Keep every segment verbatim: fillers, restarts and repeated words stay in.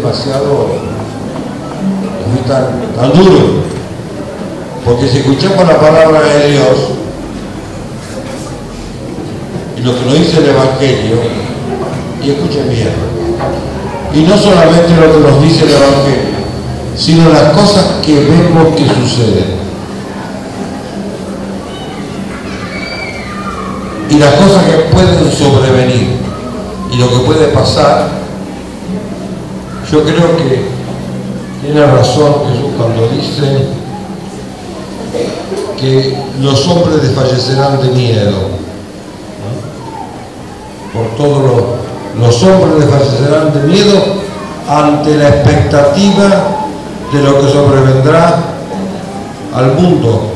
demasiado, muy tan, tan duro, porque si escuchamos la palabra de Dios y lo que nos dice el Evangelio, y escuchen bien, y no solamente lo que nos dice el Evangelio, sino las cosas que vemos que suceden y las cosas que pueden sobrevenir y lo que puede pasar. Yo creo que tiene razón Jesús cuando dice que los hombres desfallecerán de miedo, ¿no? Por todos los, los hombres desfallecerán de miedo ante la expectativa de lo que sobrevendrá al mundo.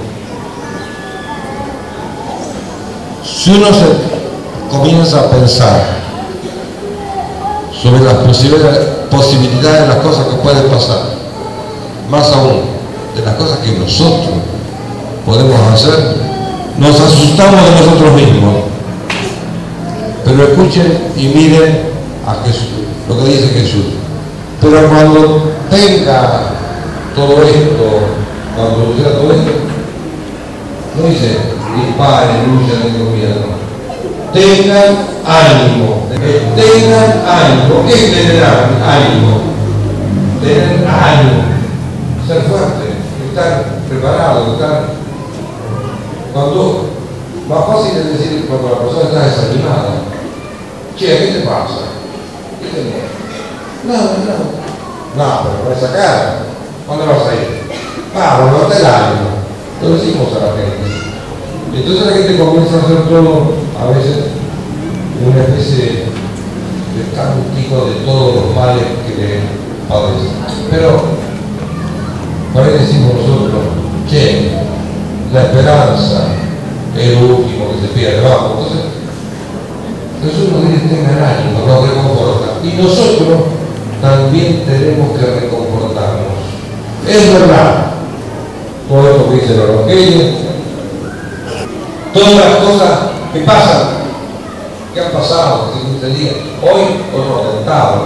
Si uno se comienza a pensar sobre las posibilidades de las cosas que pueden pasar, más aún de las cosas que nosotros podemos hacer, nos asustamos de nosotros mismos. Pero escuchen y miren a Jesús, lo que dice Jesús. Pero cuando tenga todo esto, cuando suceda todo esto, no dice dispare, lucha, tengo miedo. Tengan ánimo, tengan ánimo. ¿Qué es tener ánimo? Tener ánimo, ser fuerte, estar preparado, estar. Cuando, más fácil es decir cuando la persona está desanimada, che, ¿qué te pasa? ¿Qué tenés? No, no. No, pero con esa cara, ¿dónde vas a ir? Vamos, no te el ánimo. Lo decimos a la gente. Entonces la gente comienza a hacer todo, a veces, una especie de cántico de todos los males que le padecen. Pero, por ahí decimos nosotros, che, la esperanza es lo último que se pierde. Vamos, entonces, Jesús nos dice, tengan ánimo, nos reconforta. Y nosotros también tenemos que reconfortarnos. Es verdad, todo esto que dice el Evangelio, todas las cosas que pasan, que han pasado en este día, hoy otro atentado,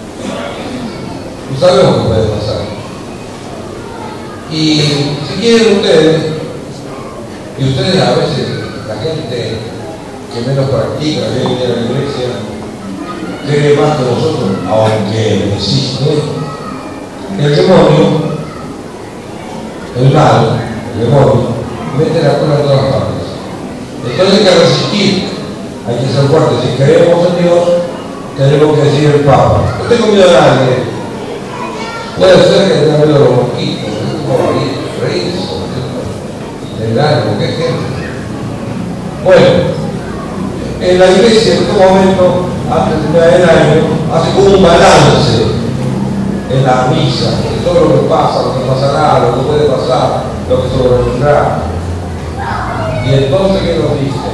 no sabemos qué puede pasar. Y si quieren ustedes, y ustedes a veces, la gente que menos practica, que viene a la iglesia, cree más que nosotros, aunque existe, el demonio, el mal, el demonio, mete la cola en todas las partes. Entonces hay que resistir, hay que ser fuertes. Si creemos en Dios, tenemos que decir el Papa, no tengo miedo de nadie. Puede ser que tenga miedo de los mosquitos, como reírse, tener algo, qué gente. Bueno, en la iglesia en este momento, antes de terminar el año, hace como un balance en la misa de todo lo que pasa, lo que pasará, lo que puede pasar, lo que sobrevendrá. Y entonces, ¿qué nos dice?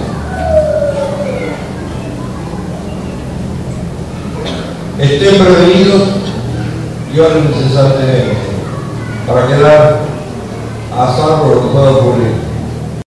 Estén prevenidos y oren incesantemente para quedar a salvo de lo que pueda ocurrir.